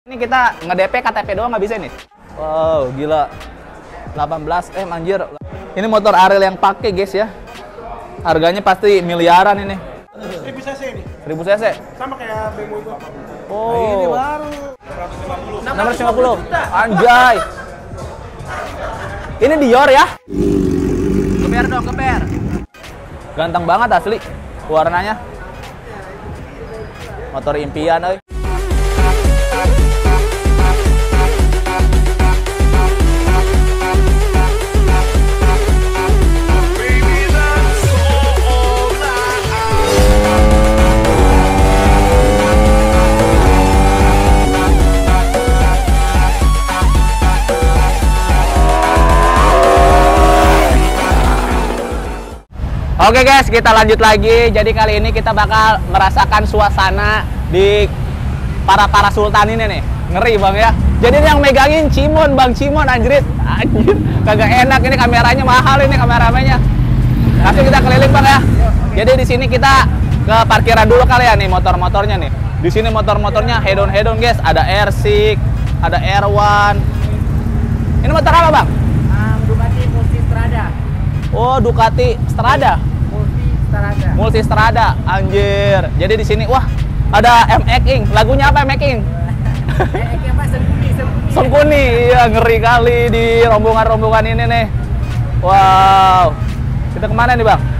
Ini kita nge-DP KTP doang nggak bisa nih. Wow, gila. 18 anjir. Ini motor Ariel yang pakai guys ya. Harganya pasti miliaran ini. 1000 cc ini. 1000 cc. Sama kayak BMW itu. Oh. Ini baru. 650. Anjay. Ini Dior ya. Geber dong, geber. Ganteng banget asli warnanya. Motor impian euy. Oke guys, kita lanjut lagi. Jadi kali ini kita bakal merasakan suasana di para sultan ini nih. Ngeri bang ya. Jadi ini yang megangin Cimon, Bang Cimon anjrit. Anjir, kagak enak ini kameranya mahal ini kameramennya. Langsung kita keliling bang ya. Jadi di sini kita ke parkiran dulu kali ya nih motor-motornya nih. Di sini motor-motornya head-on guys. Ada R6, ada R1. Ini motor apa bang? Ducati Multistrada. Oh, Ducati Strada. Multistrada, anjir. Jadi di sini, wah, ada MX Ing. Lagunya apa MX Ing? Sengkuni, iya ngeri kali di rombongan-rombongan ini nih. Wow, kita kemana nih bang?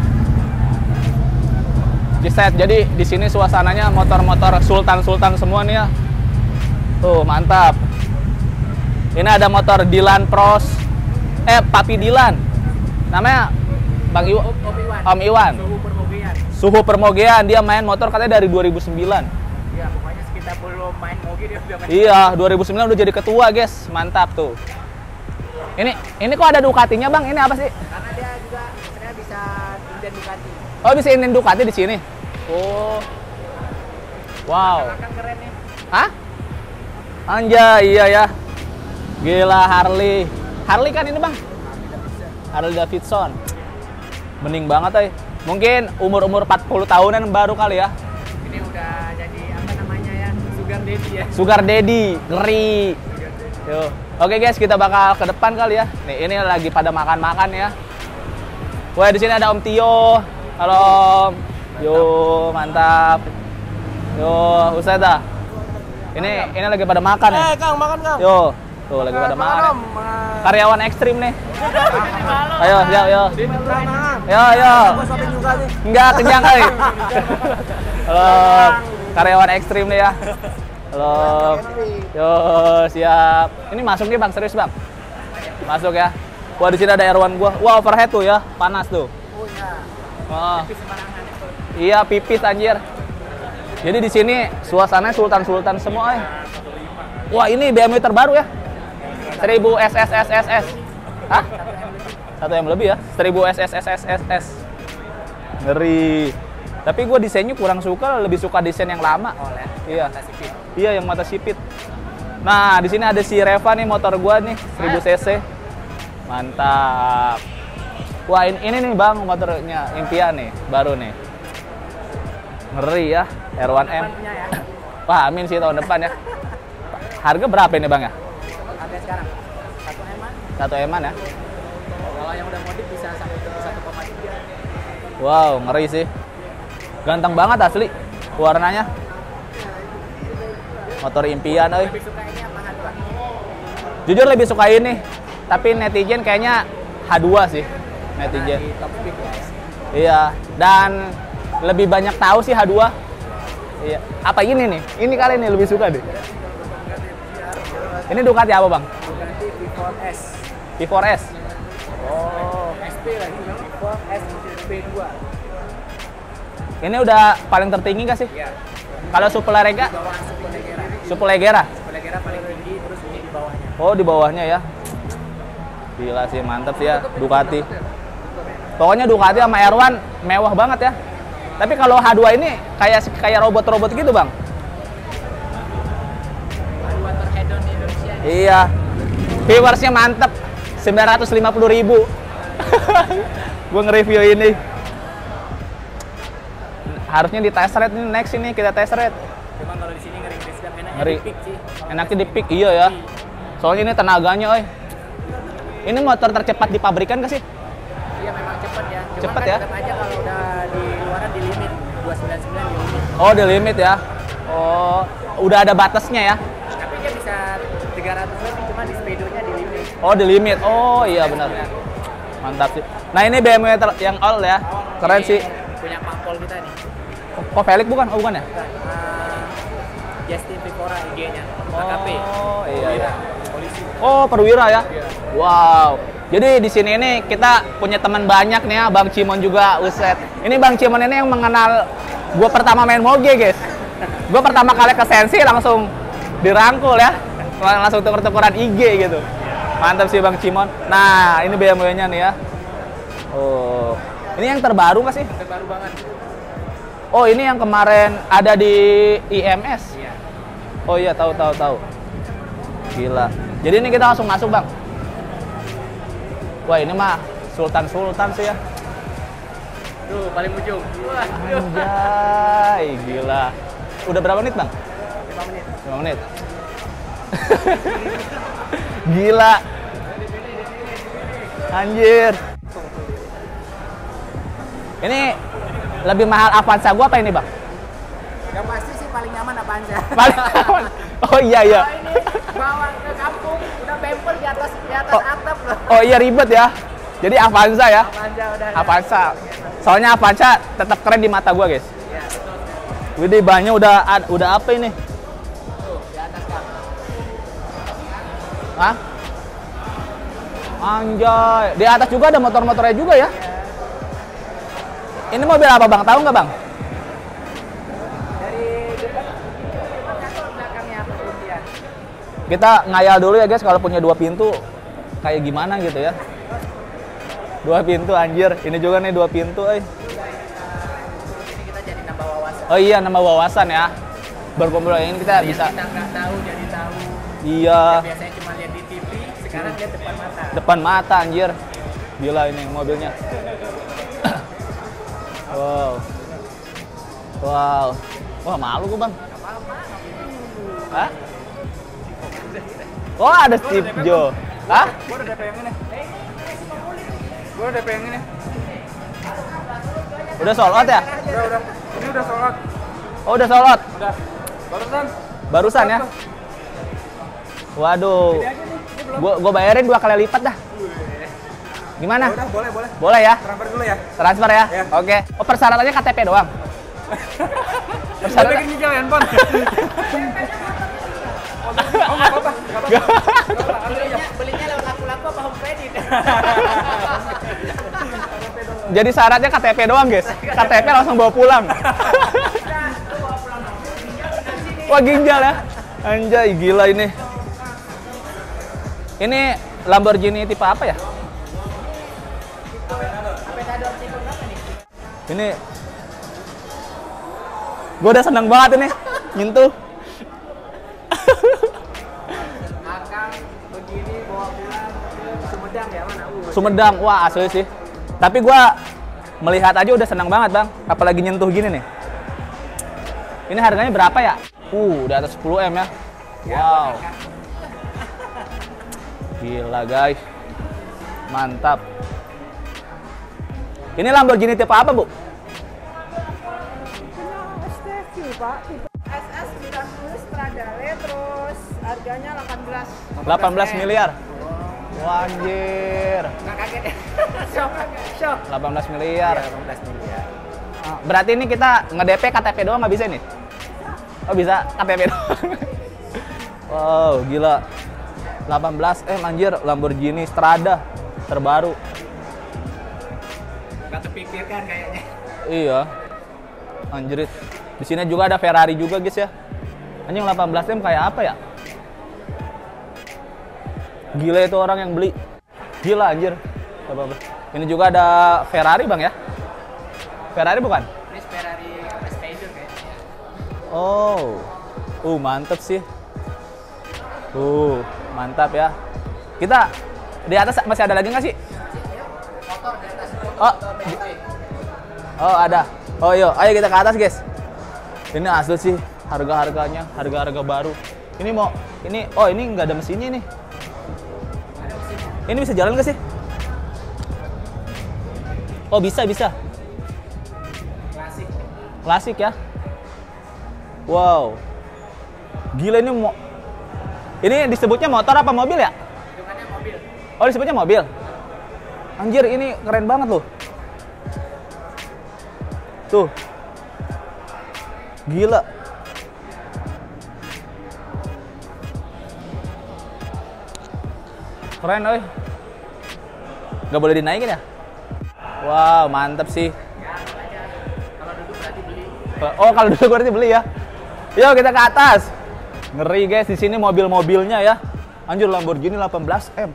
Ciset. Jadi di sini suasananya motor-motor sultan semua nih ya. Tuh mantap. Ini ada motor Dylan Pros, Papi Dylan. Namanya Bang Iwan. Om Iwan. Suhu Permogean. Dia main motor katanya dari 2009. Iya, pokoknya kita belum main moge dia udah main. Iya, 2009 udah jadi ketua, guys. Mantap tuh. Ini kok ada Ducatinya, Bang? Ini apa sih? Karena dia juga sebenarnya bisa inden Ducati. Oh, bisa inden Ducati di sini. Oh. Wow. Kan keren nih. Hah? Anjay, iya ya. Gila Harley. Harley kan ini, Bang? Harley Davidson. Bening banget, ay. Mungkin umur 40 tahunan baru kali ya. Ini udah jadi apa namanya ya? Sugar daddy ya. Sugar daddy, ngeri. Yo. Oke guys, kita bakal ke depan kali ya. Nih, ini lagi pada makan-makan ya. Wah, di sini ada Om Tio. Halo Om. Yo, mantap. Yo, Ustazah. Ini lagi pada makan ya. Kang, makan Kang. Yo, tuh lagi pada makan. Karyawan ekstrim nih. Ayo, yo. Yo. Enggak, kenyang kali. Halo, karyawan ekstrim nih ya. Halo. Yo, siap. Ini masuk nih Bang, serius Bang. Masuk ya. Wah, di sini ada R1 gua. Wah, overhead tuh ya, panas tuh. Oh iya. Oh. Pipis sembarangan ya. Iya, pipis anjir. Jadi di sini suasananya sultan semua. Wah, ini BMW terbaru ya. 1000 SSSSS. Hah? 1 M lebih ya? 1000 SSSSS. Ngeri. Tapi gue desainnya kurang suka, lebih suka desain yang lama. Oh, iya. mata sipit. Iya, yang mata sipit. Nah, di sini ada si Reva nih motor gue nih, 1000 cc. Mantap. Wah, ini nih Bang motornya impian nih, baru nih. Ngeri ya, R1M. Punya ya. Wah, amin sih tahun depan ya. Harga berapa ini Bang ya? Harga sekarang 1 M-an. 1 M-an ya? Kalau yang udah modif bisa sampai ke 1,3. Wow, ngeri sih. Ganteng banget asli warnanya. Motor impian euy. Lebih suka ini apa H2? Jujur lebih suka ini, tapi netizen kayaknya H2 sih. Netizen. Di top speed ya. Iya, dan lebih banyak tahu sih H2. Iya. Apa ini nih? Ini kali ini lebih suka deh. Ini Ducati apa, Bang? Ducati V4S. V4S. Oh, SP lagi. V4S P2. Ini udah paling tertinggi nggak sih? Iya. Kalau Superleggera? Di bawah Superleggera. Superleggera? Superleggera paling tinggi, terus ini di bawahnya. Oh, di bawahnya ya. Gila sih, mantap sih ya Ducati. Pokoknya Ducati sama R1 mewah banget ya. Tapi kalau H2 ini kayak robot-robot gitu, Bang. H2 terhedon di Indonesia. Iya. Viewersnya mantep. 950.000. Gue nge-review ini. Harusnya di test ride ini, next ini kita test ride. Cuma kalau di sini ngeri-ngeri sedap enak Ngeri. di pick sih. Enaknya di pick, iya ya. Soalnya ini tenaganya, oi. Ini motor tercepat di pabrikan gak sih? Iya memang cepet ya. Cuma Cepet kan ya? tetap aja kalau udah di luaran di limit 299 di limit. Oh, di limit ya. Oh, udah ada batasnya ya. Tapi dia bisa 300 lebih, cuma di speedonya di limit. Oh, di limit. Oh, iya benar. Mantap sih. Nah, ini BMW yang all ya. Keren sih. Punya Pak Pol kita nih. Kok Felix bukan? Oh, bukan ya? Bukan. Justin Vipora IG-nya. AKP. Oh, iya iya. Polisi. Oh, perwira ya. Wow. Jadi di sini ini kita punya teman banyak nih ya, Bang Cimon juga, uset. Ini Bang Cimon ini yang mengenal gue pertama main moge, guys. Gue pertama kali ke Sensi langsung dirangkul ya. Langsung tuker-tukeran IG gitu. Mantap sih Bang Cimon. Nah, ini BMW-nya nih ya. Oh. Ini yang terbaru nggak sih? Terbaru banget. Oh, ini yang kemarin ada di IMS. Iya. Oh iya, tahu. Gila. Jadi ini kita langsung masuk, Bang. Wah, ini mah Sultan sih ya. Tuh, paling ujung. Wah, Anjay, gila. Udah berapa menit, Bang? 5 menit. 5 menit. Gila. Anjir. Ini lebih mahal Avanza gua apa ini, Bang? Yang pasti sih paling nyaman Avanza. Paling aman. Oh iya. Nah, ini bawa ke kampung udah bempel di atas atap loh. Oh iya, ribet ya. Jadi Avanza ya. Avanza udah. Avanza. Soalnya Avanza tetap keren di mata gua, guys. Iya. Widih, bannya udah apa ini? Tuh, di atas Kang. Hah? Anjay, di atas juga ada motor-motornya juga ya? Ini mobil apa, Bang? Tahu nggak, Bang? Dari depan kantor belakangnya apa dia? Kita ngayal dulu ya, guys, kalau punya 2 pintu kayak gimana gitu ya. 2 pintu, anjir. Ini juga nih 2 pintu, Ini kita jadi nambah wawasan. Oh iya, nambah wawasan ya. Berkumpul ini kita bisa. Kita nggak tahu jadi tahu. Iya. Biasanya cuma lihat di TV, sekarang dia depan mata. Depan mata, anjir. Gila ini mobilnya. Wow. Wah, malu gue, Bang. Hah? Oh, ada Steve Jo. Hah? Gua udah DP yang ini. Gua udah DP yang ini. Udah sold out ya? Udah. Ini udah sholat. Oh, udah sold out. Udah. Barusan. Barusan ya? Waduh. Gua bayarin 2 kali lipat dah. Gimana? Udah, boleh. Boleh ya? Transfer dulu ya. Transfer ya? Ya. Oke. Oh, persyaratannya KTP doang. Saya Persyaratan. bikin nyicil handphone. Oh, nggak apa-apa. Belinya lewat laku-laku apa home credit? Jadi syaratnya KTP doang, guys. KTP langsung bawa pulang. Wah, ginjal ya. Anjay, gila ini. Ini Lamborghini tipe apa ya? Aventador tipe berapa nih? Ini gue udah seneng banget ini nyentuh. Akang begini bawa pulang ke Sumedang ya mana? Sumedang, wah asli sih. Tapi gue melihat aja udah seneng banget, Bang. Apalagi nyentuh gini nih. Ini harganya berapa ya? Di atas 10 M ya. Wow. Gila, guys. Mantap. Ini Lamborghini tipe apa, Bu? STV Pak, tipe SS 90 Stradale, terus harganya 18 miliar. Wah, anjir. Nggak kaget ya? Shock. 18 miliar. 18 miliar. Berarti ini kita nge-DP KTP doang nggak bisa nih? Oh, bisa KTP doang. Wow, gila. 18 anjir, Lamborghini Strada terbaru. Nggak terpikirkan kayaknya. Iya. Anjrit. Di sini juga ada Ferrari juga, guys ya. Anjing 18 M kayak apa ya? Gila itu orang yang beli. Gila anjir. 18. Ini juga ada Ferrari, Bang ya? Ferrari bukan? Ini Ferrari Spider kayaknya. Oh. Mantep sih. Mantap ya. Kita di atas masih ada lagi nggak sih? Motor di atas. Oh, ada. Oh, yuk. Ayo kita ke atas, guys. Ini asli sih. harga-harganya, harga-harga baru. Ini mau, oh ini nggak ada mesinnya nih. Ini bisa jalan nggak sih? Oh bisa. Klasik ya. Wow. Gila ini disebutnya motor apa mobil ya? Hitungannya mobil. Oh disebutnya mobil. Anjir ini keren banget loh. Tuh. Gila. Keren oi. Nggak boleh dinaikin ya? Wow, mantep sih. Kalau duduk berarti beli. Oh, kalau duduk berarti beli ya. Yuk kita ke atas. Ngeri guys, di sini mobil-mobilnya ya. Anjir Lamborghini 18M.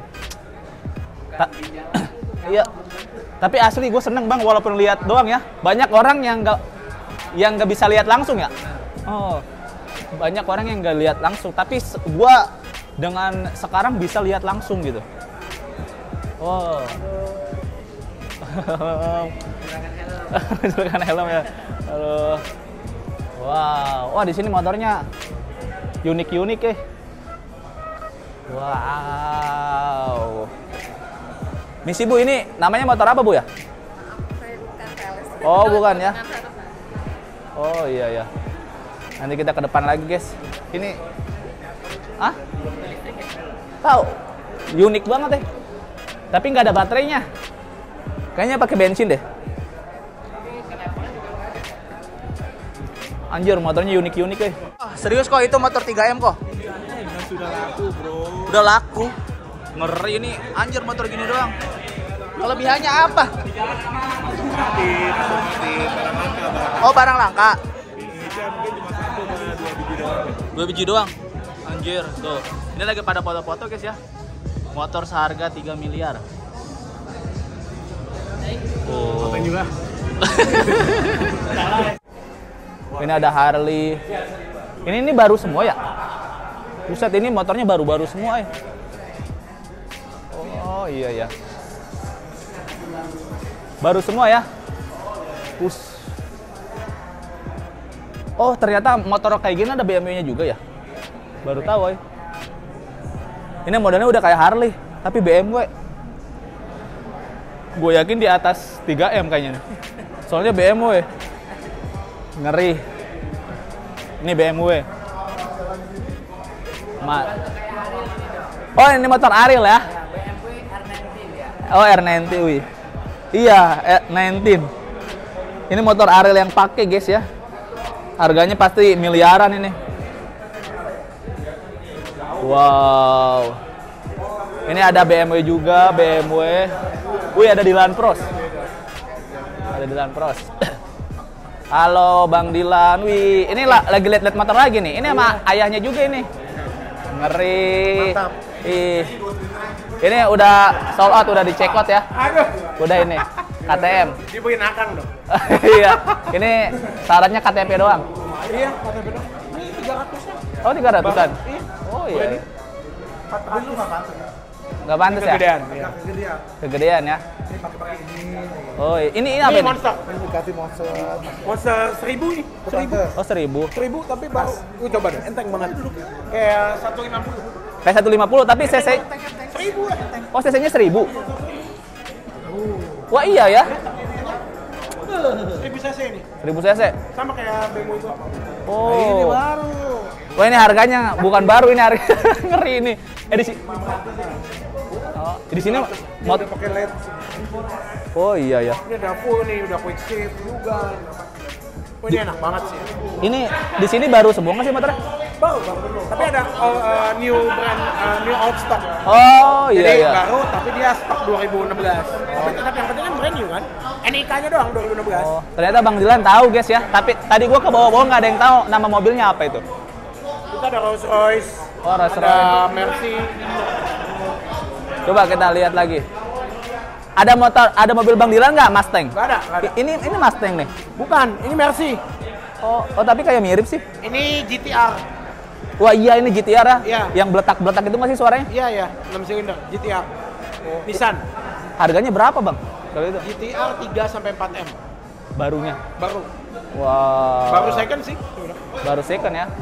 Iya. Tapi asli gue seneng bang, walaupun lihat doang ya. Banyak orang yang nggak bisa lihat langsung ya. Oh, banyak orang yang nggak lihat langsung. Tapi gue dengan sekarang bisa lihat langsung gitu. Wow. Juragan helm ya. Halo. Wow. Wah di sini motornya unik ya. Wow. Misi Bu, ini namanya motor apa Bu ya? Saya bukan sales. Oh bukan ya? Oh iya. Nanti kita ke depan lagi guys. Ini, tahu? Unik banget ya. Tapi nggak ada baterainya. Kayaknya pakai bensin deh. Anjir motornya unik ya. Serius kok itu motor 3M kok? Sudah laku bro. Udah laku. Ngeri ini, anjir motor gini doang. Kelebihannya apa? Barang langka. Oh barang langka. Indonesia mungkin cuma 1 sama 2 biji doang. 2 biji doang. Anjir, tuh. Ini lagi pada foto-foto guys ya. Motor seharga 3 miliar. Oh. Fotoin juga. Ini ada Harley. Ini baru semua ya? Buset, ini motornya baru-baru semua ya. Oh iya. Baru semua ya. Oh ternyata motor kayak gini ada BMW-nya juga ya. Baru tahu ya. Ini modelnya udah kayak Harley, tapi BMW. Gue yakin di atas 3M kayaknya nih. Soalnya BMW. Ngeri. Ini BMW. Oh ini motor Ariel ya? BMW R90 ya. Oh R90 wih. Iya R19. Ini motor Ariel yang pakai guys ya. Harganya pasti miliaran ini. Wow. Ini ada BMW juga, BMW. Wih ada Dilan Pros. Ada Dilan Pros. Halo Bang Dilan. Wih, ini lagi lihat-lihat motor lagi nih. Ini sama ayahnya juga ini. Ngeri. Mantap. Ih. Ini udah sold out, udah di check out ya. Aduh. Udah ini. KTM. Dibikin akang dong. Iya. Ini syaratnya KTP doang. Iya, KTP dong. Ini 300-nya. Oh, 300-an. Iya. Oh iya. 400 nggak pantas. Nggak pantas ya? Kegedean. Iya. Kegedean. Kegedean ya. Ini pakai ini. Oh, ini apa Ini ini? monster. Ini dikasih monster. Monster 1000 nih. 1000. Oh, 1000. 1000 tapi baru. Coba deh, enteng banget. Kayak 150. Kayak 150 tapi cc 1000 lah enteng. Oh, cc-nya 1000. Wah, iya ya. 1000 cc nih. 1000 cc. Sama kayak BMW itu. Oh. Nah, ini baru. Wah, ini harganya bukan baru, ini harga ngeri ini. Di sini. Oh, di sini Mau pakai LED. Oh iya ya. Ini udah full nih, udah quick shift juga. Oh, ini enak banget sih. Ini di sini baru semua nggak sih motornya? Baru. Tapi ada new brand, new old stock. Oh iya Jadi iya. baru tapi dia stok 2016. Tapi tetap yang penting kan brand new kan. NIK-nya doang 2016. Oh, ternyata Bang Dilan tahu guys ya. Tapi tadi gua ke bawah-bawah nggak ada yang tahu nama mobilnya apa itu. Kita ada Rolls Royce. Oh, Rolls ada Royce. Mercy. Coba kita lihat lagi. Ada mobil Bang Dilan nggak Mustang? Nggak ada. Ini Mustang nih. Bukan, ini Mercy. Oh tapi kayak mirip sih. Ini GTR. Wah iya ini GTR ya. Iya. Yang beletak-beletak itu masih suaranya. Iya, 6 silinder GTR. Nissan. Harganya berapa Bang? Kalau itu? GTR 3 sampai 4M. Barunya. Baru. Wow. Baru second sih. Baru second ya.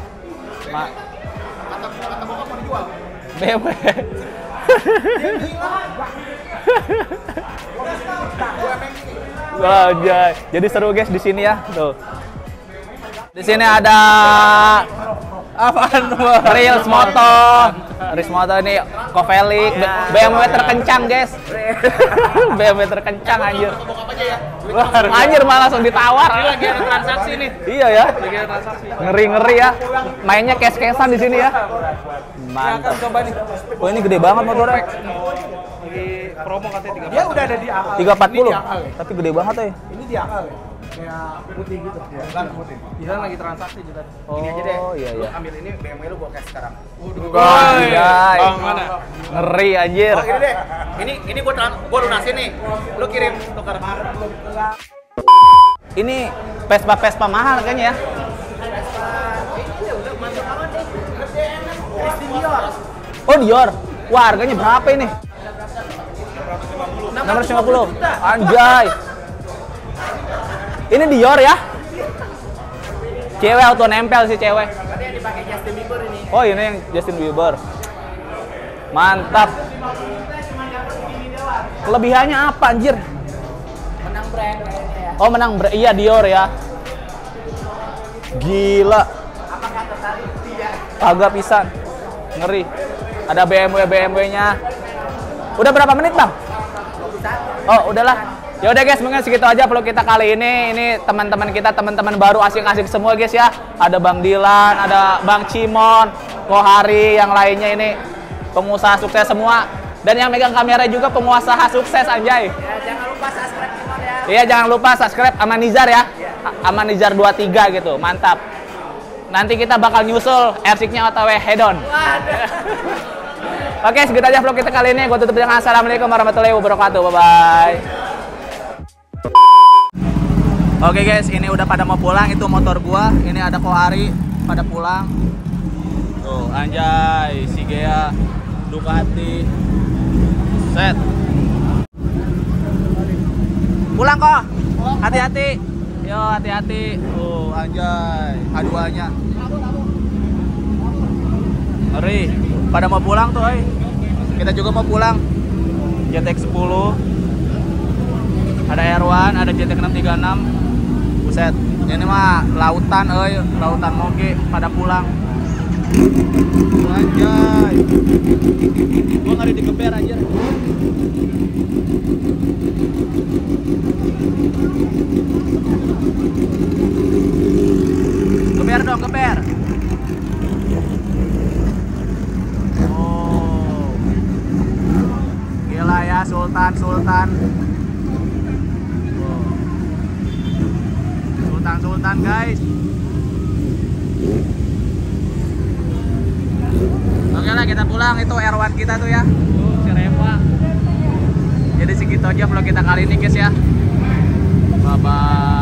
Kata bokap mau dijual. BMW. Wah, jadi seru guys di sini ya. Tuh. Di sini ada apaan? Reels Moto. Reels Moto ini Kovelik, BMW terkencang guys. BMW terkencang anjir. Anjir malah langsung ditawar. Ini lagi ada transaksi nih. Iya ya. Lagi ada transaksi. Ngeri-ngeri ya. Mainnya cash-cashan di sini ya. Mantap. Coba nih. Oh ini gede banget motornya. Lagi promo katanya 3. Dia udah ada di akal. 340. Tapi gede banget ya. Ini di akal ya. Kayak putih gitu. Ya, kan putih. Dia lagi transaksi juga. Ini aja deh. Oh iya Lu iya. ambil ini BMW lu gua cash sekarang. Anjay. Bang mana? Ngeri anjir. Oh, ini deh. Ini gua lunasin nih. Lu kirim tukar. Ini Vespa mahal kayaknya ya. Oh Dior. Wah harganya berapa ini? 650. Anjay. Ini Dior ya? Cewek auto nempel sih cewek. Tadi yang dipakai Justin Bieber ini. Oh ini yang Justin Bieber. Mantap. Kelebihannya apa anjir? Menang brand kayaknya ya. Oh menang iya Dior ya. Gila. Apakah tertarik? Tidak. Kagak pisan. Ngeri. Ada BMW-nya. Udah berapa menit, Bang? Oh, udahlah. Ya udah guys, mungkin segitu aja vlog kita kali ini. Ini teman-teman kita, teman-teman baru asik-asik semua guys ya. Ada Bang Dilan, ada Bang Cimon, Kohari, yang lainnya ini pengusaha sukses semua. Dan yang megang kamera juga pengusaha sukses anjay. Ya, jangan lupa subscribe channel ya. Iya, jangan lupa subscribe Amanizar ya. Amanizar 23 gitu. Mantap. Nanti kita bakal nyusul RC-nya OTW head-on. Oke, segitu aja vlog kita kali ini. Gue tutup dengan assalamualaikum warahmatullahi wabarakatuh. Bye-bye. Oke guys, ini udah pada mau pulang. Itu motor gua. Ini ada Kohari pada pulang. Tuh, anjay, si Gea, Ducati. Set. Pulang kok. Hati-hati. Yo, hati-hati. Tuh, anjay, H2-nya. Ngeri. Pada mau pulang tuh, kita juga mau pulang. GTX 10. Ada R1, ada GTX 636. Buset, ini mah lautan, lautan moge pada pulang. Anjay. Gua ngeri digeber anjir. Geber dong, geber. Oh. Gila ya, Sultan. Sultan guys. Oke lah kita pulang, itu R1 kita tuh ya. Tuh si Reva. Jadi segitu aja vlog kita kali ini guys ya. Bye bye.